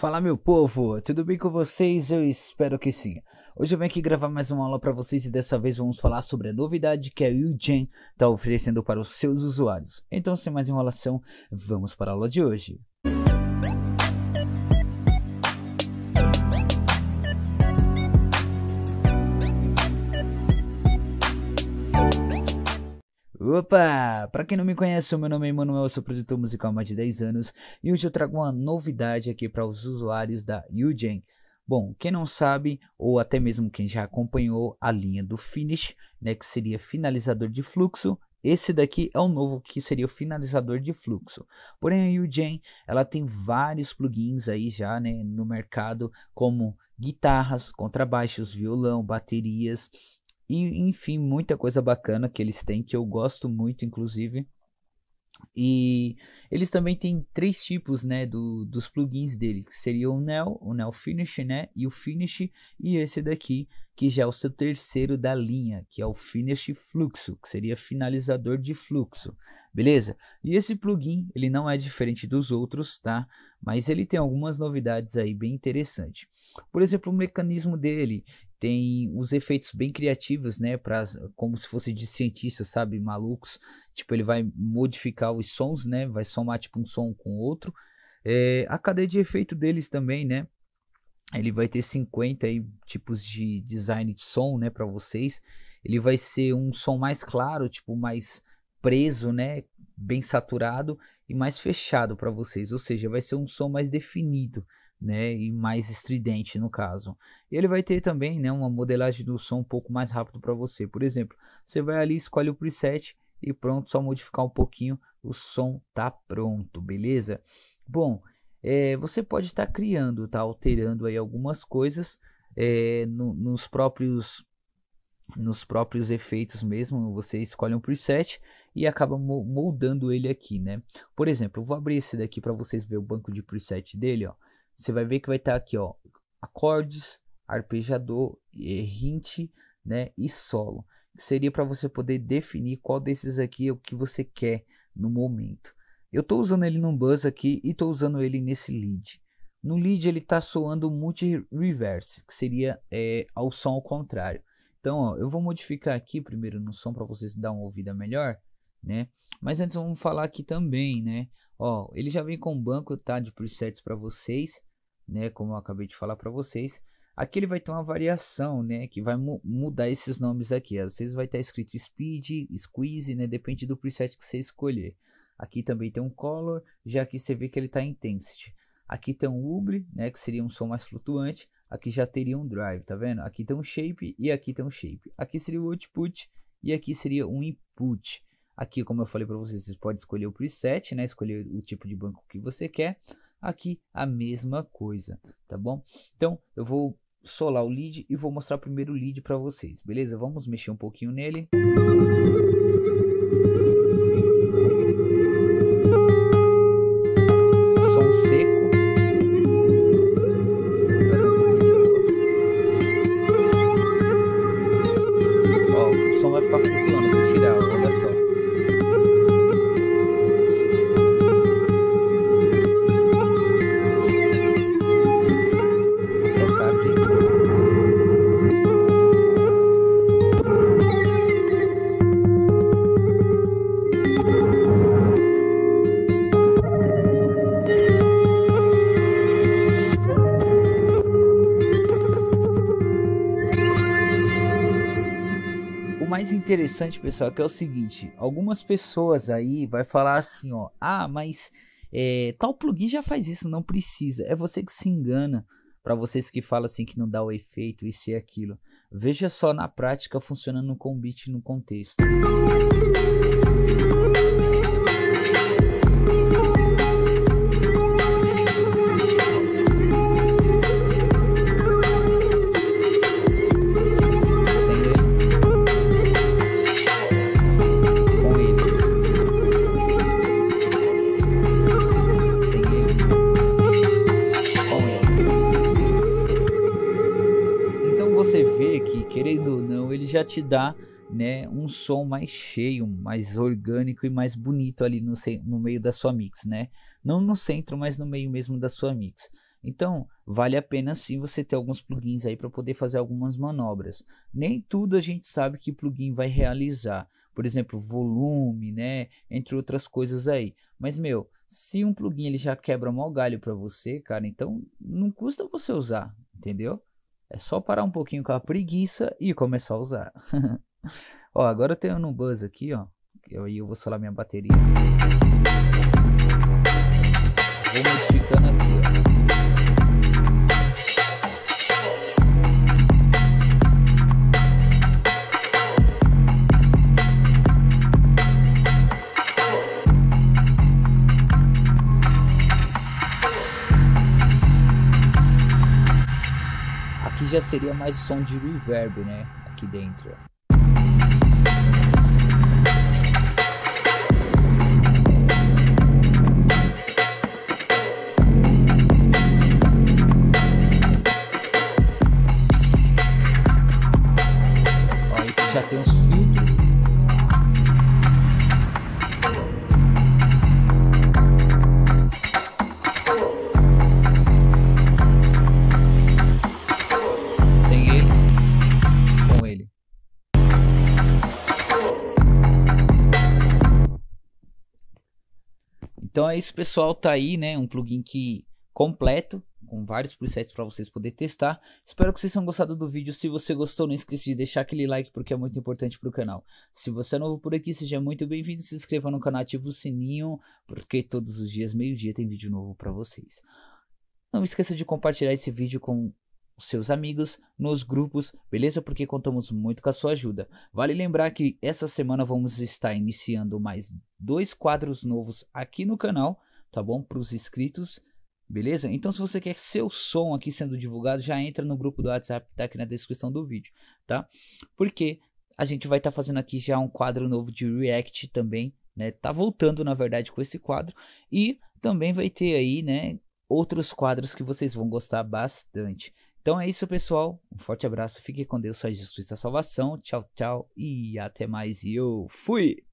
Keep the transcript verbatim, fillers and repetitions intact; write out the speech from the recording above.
Fala, meu povo, tudo bem com vocês? Eu espero que sim. Hoje eu venho aqui gravar mais uma aula para vocês e dessa vez vamos falar sobre a novidade que a Udemy está oferecendo para os seus usuários. Então, sem mais enrolação, vamos para a aula de hoje. Opa! Para quem não me conhece, o meu nome é Emanuel, eu sou produtor musical há mais de dez anos e hoje eu trago uma novidade aqui para os usuários da Udemy. Bom, quem não sabe, ou até mesmo quem já acompanhou a linha do Finish, né, que seria finalizador de fluxo, esse daqui é o novo que seria o finalizador de fluxo. Porém, a Udemy, ela tem vários plugins aí já, né, no mercado, como guitarras, contrabaixos, violão, baterias. E, enfim, muita coisa bacana que eles têm, que eu gosto muito, inclusive. E eles também têm três tipos, né, do, dos plugins dele, que seria o Neo, o Neo Finish, né, e o Finish, e esse daqui, que já é o seu terceiro da linha, que é o Finish Fluxo, que seria finalizador de fluxo, beleza? E esse plugin, ele não é diferente dos outros, tá? Mas ele tem algumas novidades aí bem interessantes. Por exemplo, o mecanismo dele tem os efeitos bem criativos, né, pra, como se fosse de cientistas, sabe, malucos. Tipo, ele vai modificar os sons, né, vai somar tipo um som com outro. É, a cadeia de efeito deles também, né, ele vai ter cinquenta aí, tipos de design de som, né, para vocês. Ele vai ser um som mais claro, tipo, mais preso, né, bem saturado e mais fechado para vocês, ou seja, vai ser um som mais definido, né, e mais estridente no caso. Ele vai ter também, né, uma modelagem do som um pouco mais rápido para você. Por exemplo, você vai ali, escolhe o preset e pronto, só modificar um pouquinho, o som tá pronto, beleza? Bom, é, você pode estar tá criando, tá alterando aí algumas coisas é, no, nos próprios nos próprios efeitos mesmo. Você escolhe um preset e acaba moldando ele aqui, né? Por exemplo, eu vou abrir esse daqui para vocês verem o banco de preset dele, ó. Você vai ver que vai estar aqui, ó, acordes, arpejador, hint, né, e solo. Seria para você poder definir qual desses aqui é o que você quer no momento. Eu estou usando ele no buzz aqui e estou usando ele nesse lead. No lead ele está soando multi-reverse, que seria é, ao som ao contrário. Então, ó, eu vou modificar aqui primeiro no som para vocês darem uma ouvida melhor, né? Mas antes vamos falar aqui também, né? Ó, ele já vem com um banco, tá, de presets para vocês, né? Como eu acabei de falar para vocês. Aqui ele vai ter uma variação, né? Que vai mu mudar esses nomes aqui. Às vezes vai estar escrito speed, squeeze, né? Depende do preset que você escolher. Aqui também tem um color, já que você vê que ele tá intensity. Aqui tem um ubre, né? Que seria um som mais flutuante. Aqui já teria um drive, tá vendo? Aqui tem um shape e aqui tem um shape. Aqui seria o output e aqui seria um input. Aqui, como eu falei para vocês, vocês podem escolher o preset, né? Escolher o tipo de banco que você quer. Aqui a mesma coisa, tá bom? Então eu vou solar o lead e vou mostrar primeiro o lead para vocês, beleza? Vamos mexer um pouquinho nele. Som seco. Ó, o som vai ficar flutuando, vou tirar, olha só. O mais interessante, pessoal, é que é o seguinte: algumas pessoas aí vai falar assim, ó, ah, mas é, tal plugin já faz isso, não precisa. É você que se engana. Para vocês que falam assim que não dá o efeito, isso e aquilo, veja só na prática funcionando com o beat no contexto. Você vê que, querendo ou não, ele já te dá, né, um som mais cheio, mais orgânico e mais bonito ali no, no meio da sua mix, né? Não no centro, mas no meio mesmo da sua mix. Então, vale a pena sim você ter alguns plugins aí para poder fazer algumas manobras. Nem tudo a gente sabe que plugin vai realizar. Por exemplo, volume, né? Entre outras coisas aí. Mas, meu, se um plugin ele já quebra mó galho para você, cara, então não custa você usar, entendeu? É só parar um pouquinho com a preguiça e começar a usar. Ó, agora eu tenho no buzz aqui, ó. Aí eu vou solar minha bateria. Vou modificando aqui, ó. Aqui já seria mais som de reverb, né? Aqui dentro, ó. Já tem uns filtros. Sem ele, com ele. Então é isso, pessoal, tá aí, né, um plugin que completo, com vários presets para vocês poderem testar. Espero que vocês tenham gostado do vídeo. Se você gostou, não esqueça de deixar aquele like, porque é muito importante para o canal. Se você é novo por aqui, seja muito bem-vindo. Se inscreva no canal, ative o sininho, porque todos os dias, meio-dia, tem vídeo novo para vocês. Não esqueça de compartilhar esse vídeo com os seus amigos nos grupos, beleza? Porque contamos muito com a sua ajuda. Vale lembrar que essa semana vamos estar iniciando mais dois quadros novos aqui no canal, tá bom? Para os inscritos. Beleza? Então se você quer seu som aqui sendo divulgado, já entra no grupo do WhatsApp que tá aqui na descrição do vídeo, tá? Porque a gente vai estar tá fazendo aqui já um quadro novo de React também, né? Tá voltando na verdade com esse quadro. E também vai ter aí, né, outros quadros que vocês vão gostar bastante. Então é isso, pessoal. Um forte abraço, fique com Deus, só Jesus Cristo a salvação. Tchau, tchau e até mais. E eu fui!